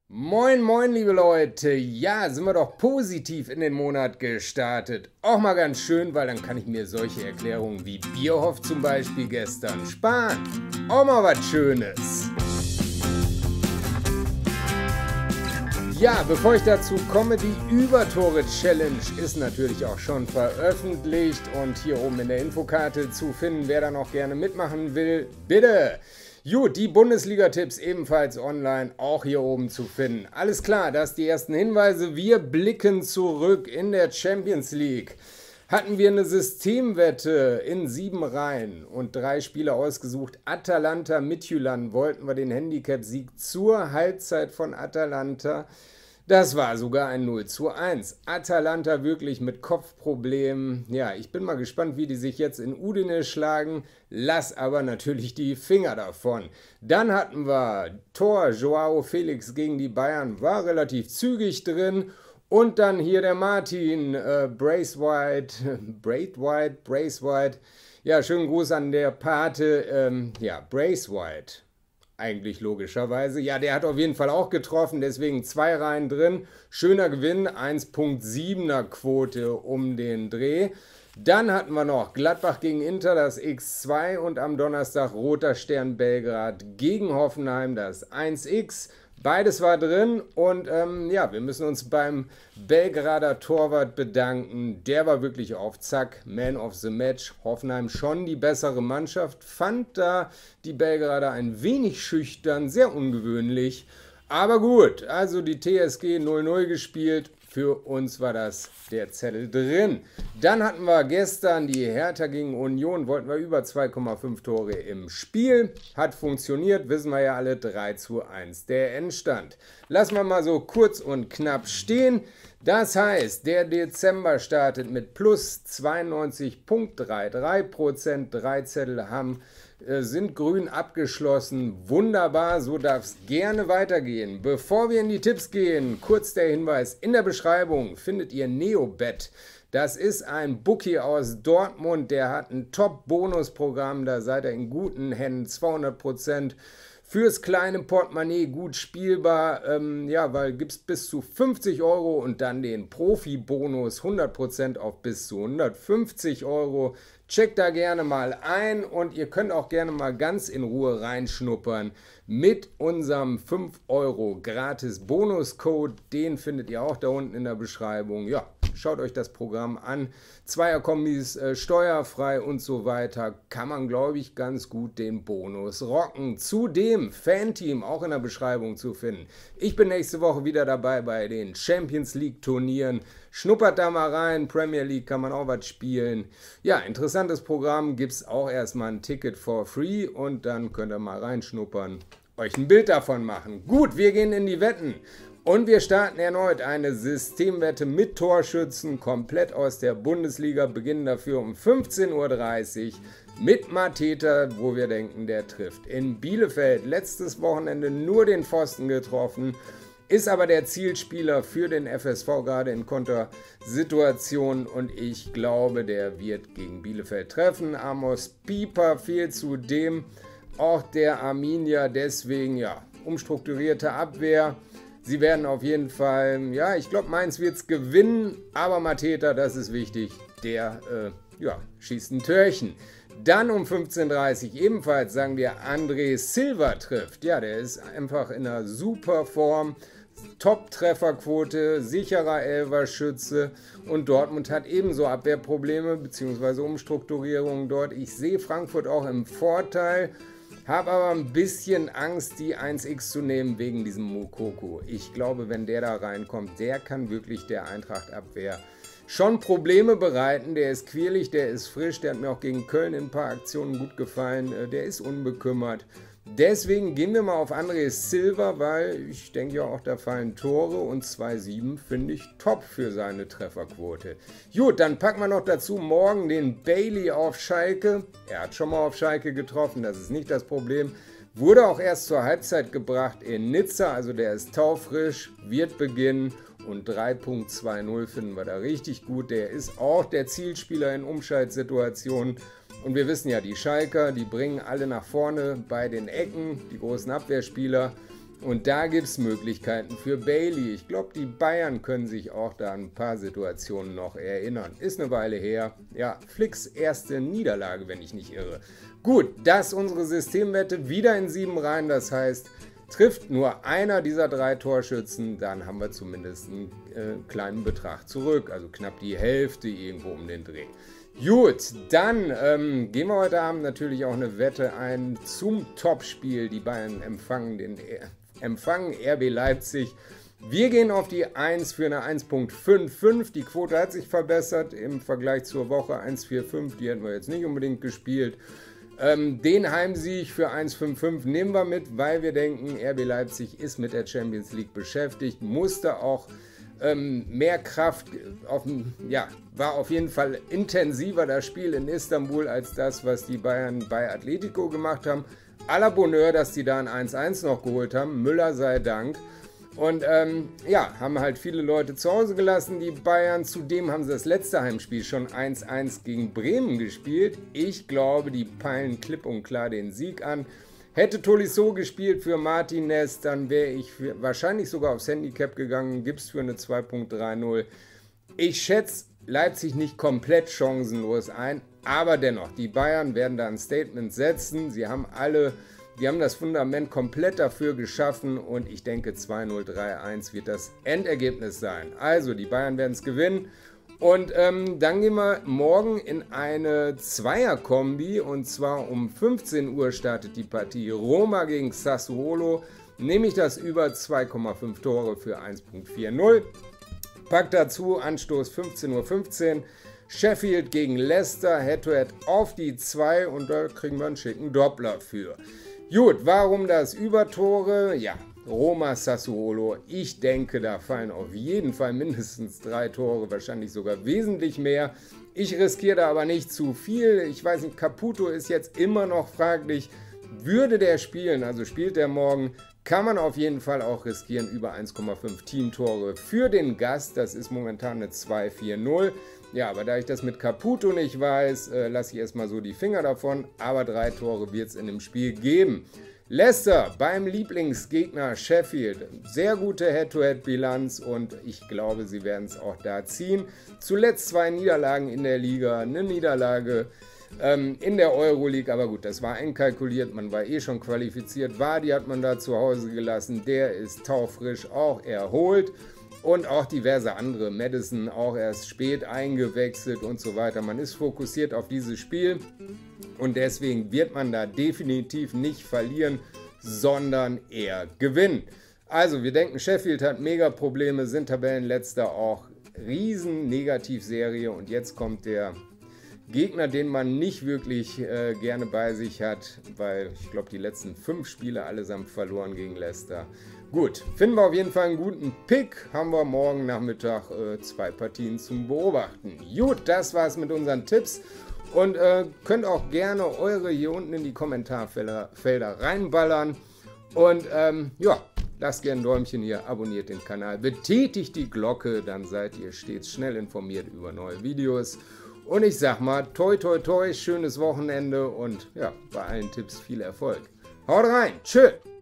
Moin, moin, liebe Leute. Ja, sind wir doch positiv in den Monat gestartet. Auch mal ganz schön, weil dann kann ich mir solche Erklärungen wie Bierhoff zum Beispiel gestern sparen. Auch mal was Schönes. Ja, bevor ich dazu komme, die Übertore-Challenge ist natürlich auch schon veröffentlicht und hier oben in der Infokarte zu finden, wer da noch gerne mitmachen will, bitte. Gut, die Bundesliga-Tipps ebenfalls online, auch hier oben zu finden. Alles klar, das die ersten Hinweise. Wir blicken zurück in der Champions League. Hatten wir eine Systemwette in 7 Reihen und 3 Spieler ausgesucht. Atalanta Midtjylland wollten wir den Handicap-Sieg zur Halbzeit von Atalanta. Das war sogar ein 0:1. Atalanta wirklich mit Kopfproblemen. Ja, ich bin mal gespannt, wie die sich jetzt in Udine schlagen. Lass aber natürlich die Finger davon. Dann hatten wir Tor Joao Felix gegen die Bayern. War relativ zügig drin. Und dann hier der Martin Braithwaite. Ja, schönen Gruß an der Pate. Ja, Braithwaite. Eigentlich logischerweise. Ja, der hat auf jeden Fall auch getroffen, deswegen 2 Reihen drin. Schöner Gewinn, 1,7er Quote um den Dreh. Dann hatten wir noch Gladbach gegen Inter, das X2 und am Donnerstag Roter Stern Belgrad gegen Hoffenheim, das 1x. Beides war drin und ja, wir müssen uns beim Belgrader Torwart bedanken. Der war wirklich auf Zack, Man of the Match. Hoffenheim schon die bessere Mannschaft. Fand da die Belgrader ein wenig schüchtern, sehr ungewöhnlich. Aber gut, also die TSG 0:0 gespielt. Für uns war das der Zettel drin. Dann hatten wir gestern die Hertha gegen Union, wollten wir über 2,5 Tore im Spiel. Hat funktioniert, wissen wir ja alle, 3:1 der Endstand. Lassen wir mal so kurz und knapp stehen. Das heißt, der Dezember startet mit plus 92,33%. 3 Zettel sind grün abgeschlossen. Wunderbar, so darf es gerne weitergehen. Bevor wir in die Tipps gehen, kurz der Hinweis, in der Beschreibung findet ihr Neobet. Das ist ein Bookie aus Dortmund, der hat ein Top-Bonusprogramm, da seid ihr in guten Händen, 200%. Fürs kleine Portemonnaie gut spielbar, ja, weil gibt es bis zu 50 Euro und dann den Profi-Bonus 100% auf bis zu 150 Euro. Checkt da gerne mal ein und ihr könnt auch gerne mal ganz in Ruhe reinschnuppern mit unserem 5 Euro gratis Bonuscode. Den findet ihr auch da unten in der Beschreibung. Ja, schaut euch das Programm an. Zweierkombis steuerfrei und so weiter. Kann man, glaube ich, ganz gut den Bonus rocken. Zudem Fanteam auch in der Beschreibung zu finden. Ich bin nächste Woche wieder dabei bei den Champions League Turnieren. Schnuppert da mal rein. Premier League kann man auch was spielen. Ja, interessantes Programm. Gibt es auch erstmal ein Ticket for free und dann könnt ihr mal reinschnuppern. Euch ein Bild davon machen. Gut, wir gehen in die Wetten. Und wir starten erneut eine Systemwette mit Torschützen, komplett aus der Bundesliga, beginnen dafür um 15:30 Uhr mit Mateta, wo wir denken, der trifft. In Bielefeld letztes Wochenende nur den Pfosten getroffen, ist aber der Zielspieler für den FSV gerade in Kontersituationen und ich glaube, der wird gegen Bielefeld treffen. Amos Pieper fehlt zudem auch der Arminia, deswegen ja, umstrukturierte Abwehr. Sie werden auf jeden Fall, ja, ich glaube, Mainz wird es gewinnen, aber Mateta, das ist wichtig, der ja, schießt ein Törchen. Dann um 15:30 Uhr ebenfalls, sagen wir, André Silva trifft. Ja, der ist einfach in einer super Form, Top-Trefferquote, sicherer Elferschütze und Dortmund hat ebenso Abwehrprobleme bzw. Umstrukturierungen dort. Ich sehe Frankfurt auch im Vorteil. Habe aber ein bisschen Angst, die 1x zu nehmen wegen diesem Moukoko. Ich glaube, wenn der da reinkommt, der kann wirklich der Eintracht-Abwehr schon Probleme bereiten. Der ist quirlig, der ist frisch, der hat mir auch gegen Köln in ein paar Aktionen gut gefallen. Der ist unbekümmert. Deswegen gehen wir mal auf André Silva, weil ich denke ja auch, da fallen Tore und 2,7 finde ich top für seine Trefferquote. Gut, dann packen wir noch dazu morgen den Bailey auf Schalke. Er hat schon mal auf Schalke getroffen, das ist nicht das Problem. Wurde auch erst zur Halbzeit gebracht in Nizza, also der ist taufrisch, wird beginnen und 3,20 finden wir da richtig gut. Der ist auch der Zielspieler in Umschaltsituationen. Und wir wissen ja, die Schalker, die bringen alle nach vorne bei den Ecken, die großen Abwehrspieler. Und da gibt es Möglichkeiten für Bailey. Ich glaube, die Bayern können sich auch da an ein paar Situationen noch erinnern. Ist eine Weile her. Ja, Flicks erste Niederlage, wenn ich nicht irre. Gut, das ist unsere Systemwette. Wieder in 7 rein. Das heißt, trifft nur einer dieser 3 Torschützen, dann haben wir zumindest einen kleinen Betrag zurück. Also knapp die Hälfte irgendwo um den Dreh. Gut, dann gehen wir heute Abend natürlich auch eine Wette ein zum Topspiel. Die Bayern empfangen RB Leipzig. Wir gehen auf die 1 für eine 1,55. Die Quote hat sich verbessert im Vergleich zur Woche 1,45. Die hätten wir jetzt nicht unbedingt gespielt. Den Heimsieg für 1,55 nehmen wir mit, weil wir denken, RB Leipzig ist mit der Champions League beschäftigt, musste auch mehr Kraft, war auf jeden Fall intensiver das Spiel in Istanbul als das, was die Bayern bei Atletico gemacht haben. À la Bonheur, dass die da ein 1-1 noch geholt haben, Müller sei Dank. Und haben halt viele Leute zu Hause gelassen, die Bayern. Zudem haben sie das letzte Heimspiel schon 1-1 gegen Bremen gespielt. Ich glaube, die peilen klipp und klar den Sieg an. Hätte Tolisso gespielt für Martinez, dann wäre ich wahrscheinlich sogar aufs Handicap gegangen. Gibt es für eine 2,30. Ich schätze Leipzig nicht komplett chancenlos ein, aber dennoch, die Bayern werden da ein Statement setzen. Sie haben das Fundament komplett dafür geschaffen und ich denke 2-0, 3-1 wird das Endergebnis sein. Also die Bayern werden es gewinnen. Und dann gehen wir morgen in eine Zweierkombi und zwar um 15 Uhr startet die Partie Roma gegen Sassuolo. Nehme ich das über 2,5 Tore für 1,40. Pack dazu Anstoß 15:15 Uhr. Sheffield gegen Leicester, Head-to-Head auf die 2 und da kriegen wir einen schicken Doppler für. Gut, warum das Übertore? Ja, Roma, Sassuolo. Ich denke, da fallen auf jeden Fall mindestens 3 Tore, wahrscheinlich sogar wesentlich mehr. Ich riskiere da aber nicht zu viel. Ich weiß nicht, Caputo ist jetzt immer noch fraglich. Würde der spielen, also spielt der morgen, kann man auf jeden Fall auch riskieren über 1,5 Teamtore für den Gast. Das ist momentan eine 2,40. Ja, aber da ich das mit Caputo nicht weiß, lasse ich erstmal so die Finger davon. Aber 3 Tore wird es in dem Spiel geben. Leicester beim Lieblingsgegner Sheffield. Sehr gute Head-to-Head-Bilanz und ich glaube, sie werden es auch da ziehen. Zuletzt 2 Niederlagen in der Liga, eine Niederlage in der Euroleague, aber gut, das war einkalkuliert, man war eh schon qualifiziert. Vardy hat man da zu Hause gelassen, der ist taufrisch, auch erholt. Und auch diverse andere, Madison auch erst spät eingewechselt und so weiter. Man ist fokussiert auf dieses Spiel und deswegen wird man da definitiv nicht verlieren, sondern eher gewinnen. Also wir denken, Sheffield hat mega Probleme, sind Tabellenletzter, auch riesen Negativserie und jetzt kommt der Gegner, den man nicht wirklich gerne bei sich hat, weil ich glaube, die letzten 5 Spiele allesamt verloren gegen Leicester. Gut, finden wir auf jeden Fall einen guten Pick. Haben wir morgen Nachmittag 2 Partien zum Beobachten. Gut, das war's mit unseren Tipps. Und könnt auch gerne eure hier unten in die Kommentarfelder reinballern. Und lasst gerne ein Däumchen hier, abonniert den Kanal, betätigt die Glocke, dann seid ihr stets schnell informiert über neue Videos. Und ich sag mal, toi toi toi, schönes Wochenende und ja, bei allen Tipps viel Erfolg. Haut rein, tschö!